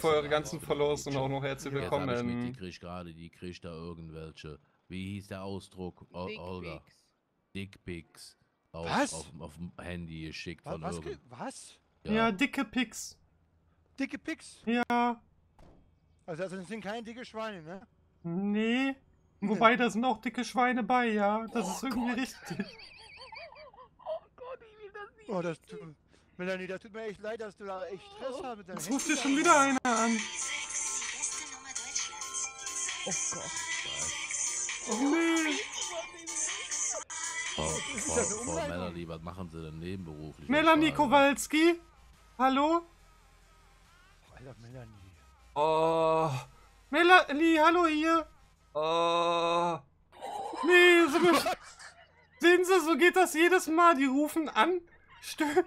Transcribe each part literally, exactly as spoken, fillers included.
für eure ganzen Follows und auch noch herzlich Jetzt hab ich mit, die willkommen. kriegt gerade, die kriegt da irgendwelche, wie hieß der Ausdruck, O- Olga? Dickpics. Auf, Was? auf, auf dem Handy geschickt Was? von Was? irgend... ge- was? Ja, dicke Pics. Dicke Picks? Ja, Also, also das sind keine dicke Schweine, ne? nee. Wobei, da sind auch dicke Schweine bei, ja. Das ist irgendwie richtig. Oh Gott, ich will das nicht. Oh, das tut... Melanie, das tut mir echt leid, dass du da echt Stress hast mit deinem Jetzt ruft dir schon wieder einer an. Oh Gott. Oh nee. Frau, Ist Frau, das eine Frau Umleitung? Melanie, was machen Sie denn nebenberuflich? Melanie Ich frage. Kowalski? Hallo? Alter, Melanie. Oh. Melanie, hallo hier. Oh. Nee, so mit, sehen Sie, so geht das jedes Mal. Die rufen an. Stö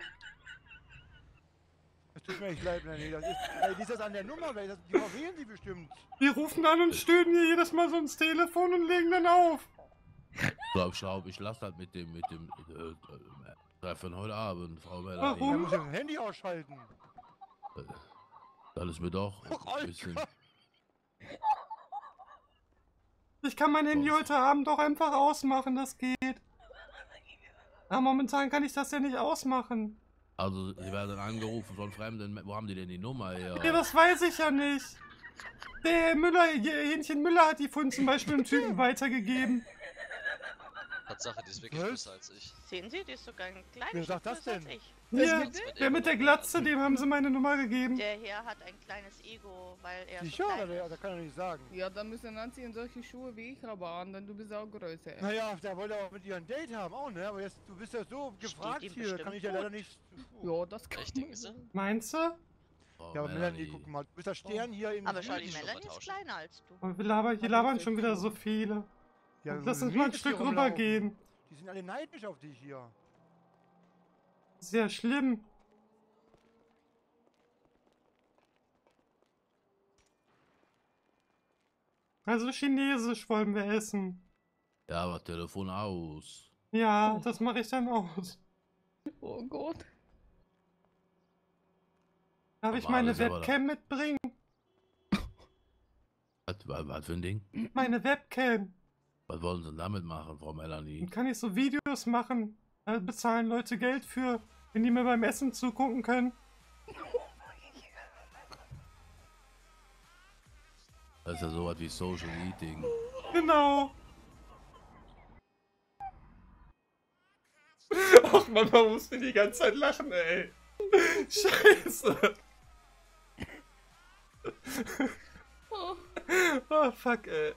Das tut mir echt leid, Melanie. Das ist, ey, ist das an der Nummer? Weil das, die verwählen die bestimmt. Die rufen an und stöhnen hier jedes Mal so ins Telefon und legen dann auf. Ich glaube, ich, glaub, ich lasse halt mit dem, mit dem äh, äh, Treffen heute Abend, Frau Melanie. Warum? Da muss ich das Handy ausschalten. Äh, Das ist mir doch Oh, ein bisschen... Ich kann mein Handy heute Abend auch einfach ausmachen, das geht. Aber momentan kann ich das ja nicht ausmachen. Also, Sie werden angerufen von Fremden. Wo haben die denn die Nummer her? Ja, das weiß ich ja nicht. Der Müller, Hähnchen Müller hat die vorhin zum Beispiel einem Typen weitergegeben. Tatsache, die ist wirklich Was? größer als ich. Sehen Sie, die ist sogar ein kleines Wer sagt das größer als denn? ich. Hier, der mit der Glatze, dem haben sie meine Nummer gegeben. Der Herr hat ein kleines Ego, weil er so Sicher? klein Oder, ist. da kann er nicht sagen. Ja, dann müssen Nancy in solche Schuhe wie ich aber an, denn du bist auch größer. Naja, der wollte auch mit dir ein Date haben, auch, ne? Aber jetzt, du bist ja so gefragt ihm hier, bestimmt kann ich ja gut. leider nicht... Ja, das kann Echt, denken Sie? Meinst du? Frau Ja, aber Melanie, guck mal, du bist der Stern hier im... Aber schau, die die Schuhe Melanie ist tauschen. kleiner als du. Und wir labern, hier labern schon wieder so viele. Ja, Lass so uns mal ein Mädels Stück hier rumlaufen. rübergehen. Die sind alle neidisch auf dich hier. Sehr schlimm. Also Chinesisch wollen wir essen. Ja, aber Telefon aus. Ja, das mache ich dann aus. Oh Gott. Darf ich Aber meine alles aber Webcam mitbringen? Was, was, was für ein Ding? Meine Webcam. Was wollen Sie denn damit machen, Frau Melanie? Dann kann ich so Videos machen. Da bezahlen Leute Geld für, wenn die mir beim Essen zugucken können. Das ist ja sowas wie Social Eating. Genau. Ach man, man muss mir die ganze Zeit lachen, ey. Scheiße. Oh, fuck, ey.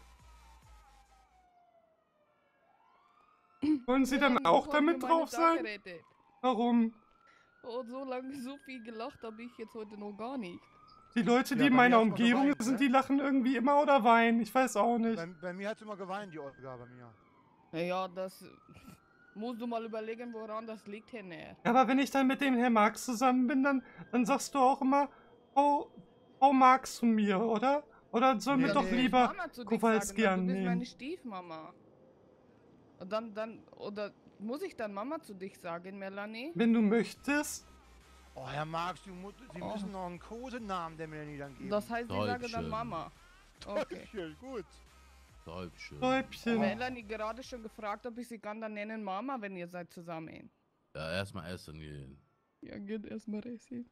Wollen Sie dann Ja, auch wo haben wir damit meine drauf Tag sein? gerettet? Warum? Oh, so lange so viel gelacht habe ich jetzt heute noch gar nicht. Die Leute, die Ja, in bei meiner mir hat's mal Umgebung geweint, sind, ne? die lachen irgendwie immer oder weinen. Ich weiß auch nicht. Bei, bei mir hat sie immer geweint, die Olga, bei mir. Naja, das musst du mal überlegen, woran das liegt, Herr Näher. Aber wenn ich dann mit dem Herrn Marx zusammen bin, dann, dann sagst du auch immer, Frau, Frau Marx zu mir, oder? Oder sollen wir Nee, doch nee. lieber Mama zu dich Kowalski sagen, weil du bist meine annehmen? Stiefmama. Und dann, dann, oder muss ich dann Mama zu dich sagen, Melanie? Wenn du möchtest. Oh, Herr Marx, du mu Sie Oh. müssen noch einen Kosenamen der Melanie dann geben. Das heißt, ich sage dann Täubchen. Mama. Okay. Täubchen, gut. Täubchen. Täubchen. Melanie gerade schon gefragt, ob ich sie kann dann nennen Mama, wenn ihr seid zusammen. Ja, erstmal essen gehen. Ja, geht erstmal essen.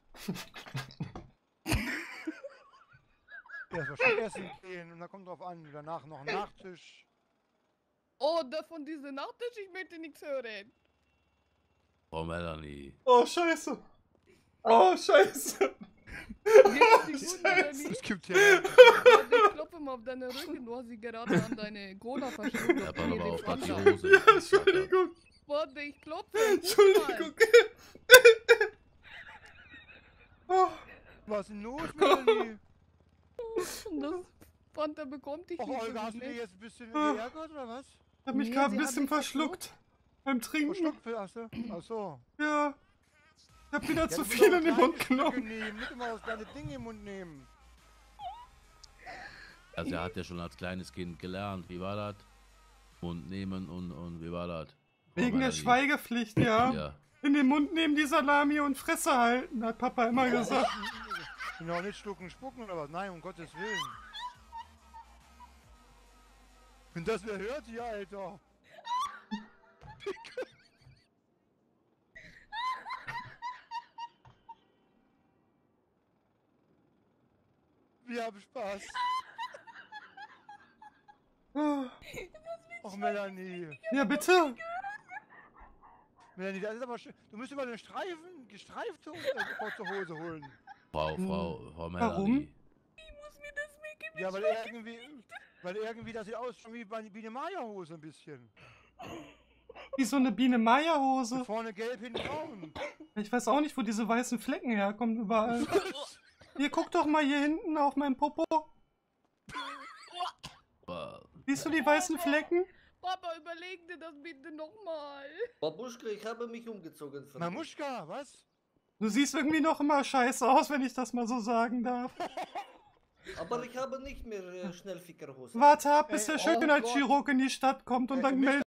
Erst mal schön essen gehen und dann kommt drauf an, danach noch ein Nachtisch. Oh, da von diesem Nachtisch, ich möchte nichts hören. Frau Melanie. Oh, scheiße. Oh, scheiße. Geht es dir gut, Melanie? Es gibt ja... Warte, ich klopfe mal auf deine Rücken, du hast sie gerade an deine Cola verschluckt. Ja, pass aber auf, dass die Fanta. Hose. Ja, Entschuldigung. Warte, ich klopfe. Entschuldigung. Oh, Was ist denn los, Melanie? Das Fanta bekommt dich Och, nicht Olga, so hast du dir schlecht. jetzt ein bisschen Ah. geärgert, oder was? ich hab mich Nee, gerade sie ein hat bisschen mich verschluckt. Beim Trinken. Verschluckt, achso. Achso. Ja. Ich hab wieder Ja, zu du musst viel auch in den Mund kleine Stücke genommen. nehmen, nicht immer das kleine Ding im Mund nehmen. Also er hat ja schon als kleines Kind gelernt. Wie war das? Mund nehmen und, und wie war das? Frau Wegen der Melanie. Schweigepflicht, ja. Ja. In den Mund nehmen die Salami und Fresse halten, hat Papa immer gesagt. Genau, nicht schlucken, spucken oder was? Nein, um Gottes Willen. Wenn das wer hört, ja, Alter. Wir haben Spaß. Och, Melanie. Ja, bitte. Melanie, das ist aber schön. Du musst über den Streifen, gestreifte äh, kurze Hose holen. Frau, Frau, Frau Melanie. Warum? Ich muss mir das Make-up Ja, weil irgendwie, weil irgendwie, das sieht aus schon wie, bei- wie eine Maya-Hose ein bisschen. Wie so eine Biene-Meier-Hose. Vorne gelb, hinten braun. Ich weiß auch nicht, wo diese weißen Flecken herkommen überall. Ihr guckt doch mal hier hinten auf meinem Popo. Äh, Siehst du die weißen Flecken? Papa, überleg dir das bitte nochmal. Babuschka, ich habe mich umgezogen von dir. Mamuschka, was? Du siehst irgendwie noch immer scheiße aus, wenn ich das mal so sagen darf. Aber ich habe nicht mehr äh, Schnellfickerhose. Warte ab, bis Ey, der oh Schönheitschirurg in die Stadt kommt und Ey, dann Mister- meldet